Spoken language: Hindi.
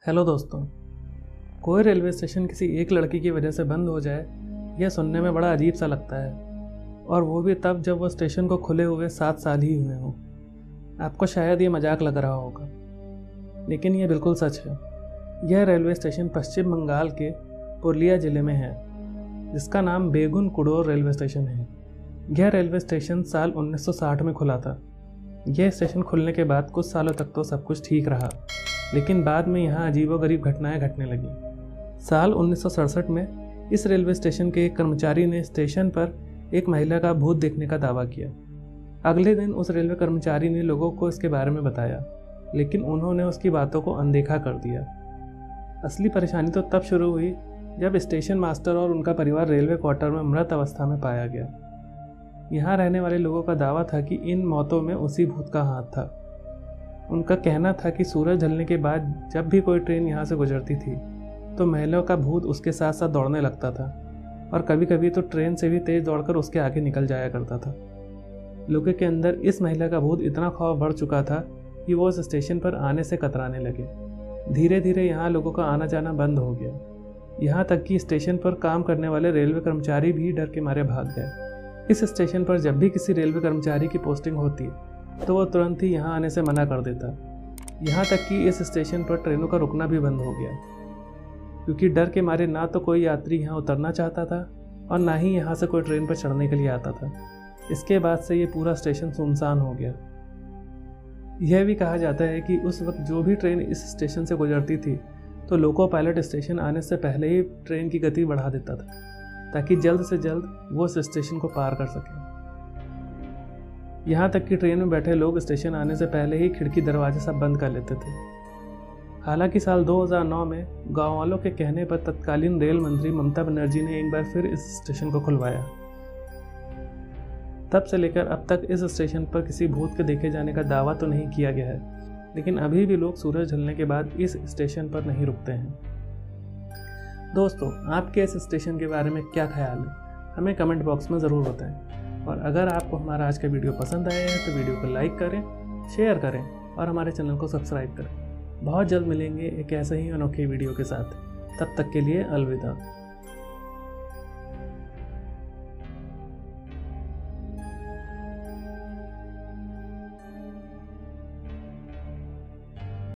हेलो दोस्तों। कोई रेलवे स्टेशन किसी एक लड़की की वजह से बंद हो जाए, यह सुनने में बड़ा अजीब सा लगता है, और वो भी तब जब वो स्टेशन को खुले हुए 7 साल ही हुए हों। आपको शायद ये मजाक लग रहा होगा, लेकिन यह बिल्कुल सच है। यह रेलवे स्टेशन पश्चिम बंगाल के पुरुलिया ज़िले में है, जिसका नाम बेगुन कुडोर रेलवे स्टेशन है। यह रेलवे स्टेशन साल 1960 में खुला था। यह स्टेशन खुलने के बाद कुछ सालों तक तो सब कुछ ठीक रहा, लेकिन बाद में यहाँ अजीबोगरीब घटनाएं घटने लगीं। साल 1967 में इस रेलवे स्टेशन के एक कर्मचारी ने स्टेशन पर एक महिला का भूत देखने का दावा किया। अगले दिन उस रेलवे कर्मचारी ने लोगों को इसके बारे में बताया, लेकिन उन्होंने उसकी बातों को अनदेखा कर दिया। असली परेशानी तो तब शुरू हुई जब स्टेशन मास्टर और उनका परिवार रेलवे क्वार्टर में मृत अवस्था में पाया गया। यहाँ रहने वाले लोगों का दावा था कि इन मौतों में उसी भूत का हाथ था। उनका कहना था कि सूरज ढलने के बाद जब भी कोई ट्रेन यहाँ से गुजरती थी तो महिलाओं का भूत उसके साथ साथ दौड़ने लगता था, और कभी कभी तो ट्रेन से भी तेज दौड़कर उसके आगे निकल जाया करता था। लोगों के अंदर इस महिला का भूत इतना खौफ बढ़ चुका था कि वो उस स्टेशन पर आने से कतराने लगे। धीरे धीरे यहाँ लोगों का आना जाना बंद हो गया, यहाँ तक कि स्टेशन पर काम करने वाले रेलवे कर्मचारी भी डर के मारे भाग गए। इस स्टेशन पर जब भी किसी रेलवे कर्मचारी की पोस्टिंग होती तो वो तुरंत ही यहाँ आने से मना कर देता। यहाँ तक कि इस स्टेशन पर ट्रेनों का रुकना भी बंद हो गया, क्योंकि डर के मारे ना तो कोई यात्री यहाँ उतरना चाहता था और ना ही यहाँ से कोई ट्रेन पर चढ़ने के लिए आता था। इसके बाद से ये पूरा स्टेशन सुनसान हो गया। यह भी कहा जाता है कि उस वक्त जो भी ट्रेन इस स्टेशन से गुजरती थी तो लोको पायलट स्टेशन आने से पहले ही ट्रेन की गति बढ़ा देता था, ताकि जल्द से जल्द वो इस स्टेशन को पार कर सके। यहाँ तक कि ट्रेन में बैठे लोग स्टेशन आने से पहले ही खिड़की दरवाजे सब बंद कर लेते थे। हालांकि साल 2009 में गाँव वालों के कहने पर तत्कालीन रेल मंत्री ममता बनर्जी ने एक बार फिर इस स्टेशन को खुलवाया। तब से लेकर अब तक इस स्टेशन पर किसी भूत के देखे जाने का दावा तो नहीं किया गया है, लेकिन अभी भी लोग सूरज ढलने के बाद इस स्टेशन पर नहीं रुकते हैं। दोस्तों, आपके इस स्टेशन के बारे में क्या ख्याल है, हमें कमेंट बॉक्स में ज़रूर बताएं। और अगर आपको हमारा आज का वीडियो पसंद आया है तो वीडियो को लाइक करें, शेयर करें और हमारे चैनल को सब्सक्राइब करें। बहुत जल्द मिलेंगे एक ऐसे ही अनोखे वीडियो के साथ। तब तक के लिए अलविदा।